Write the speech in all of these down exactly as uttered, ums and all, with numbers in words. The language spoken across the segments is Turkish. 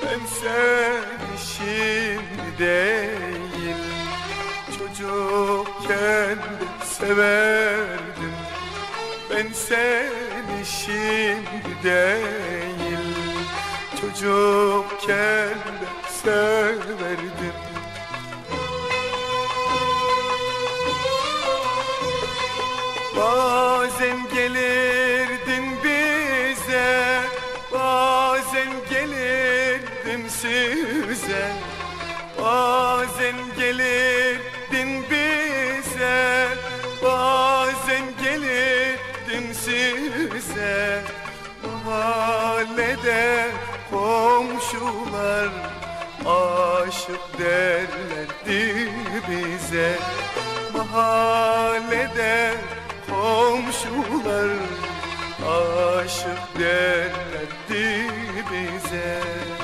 Ben seni şimdi değil, çocukken de severdim. Ben seni şimdi değil, çocukken de severdim. Bazen gelirdin bize, bazen gelirdim size. Bazen gelirdin bize, bazen gelirdim size. Mahallede komşular aşık derlerdi bize. Mahallede komşular aşık derlerdi bize.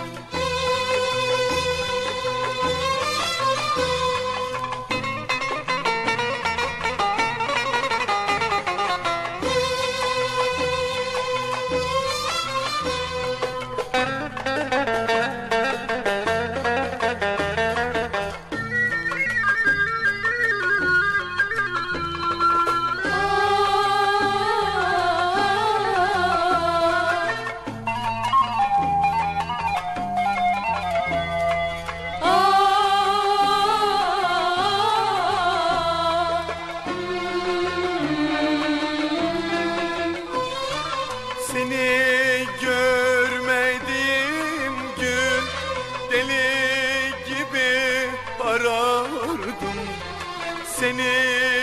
Seni görmediğim gün deli gibi arardım. Seni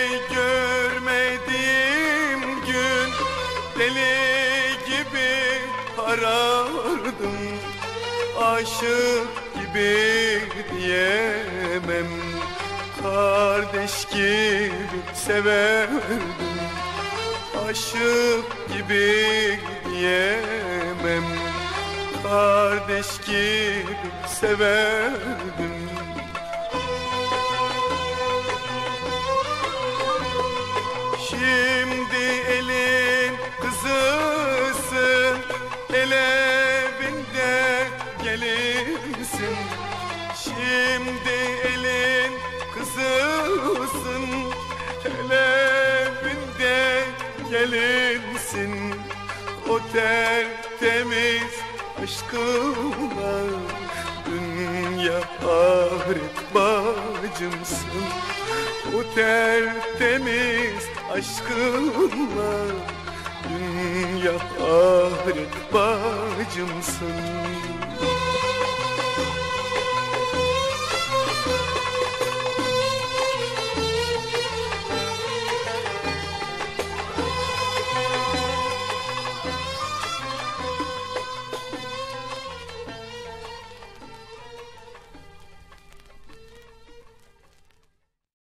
görmediğim gün deli gibi arardım. Aşık gibi diyemem, kardeş gibi severdim. Aşık gibi diyemem, kardeş gibi severdim. Şimdi elin kızısın, el evinde gelinsin. Şimdi elin kızısın, el evinde gelinsin. O tertemiz aşkınla dünya ahiret bacımsın. O tertemiz aşkınla dünya ahiret bacımsın.